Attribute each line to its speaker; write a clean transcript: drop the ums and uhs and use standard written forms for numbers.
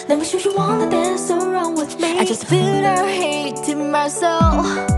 Speaker 1: Let me show you all that there's so wrong with me. I just feel the hate in my soul.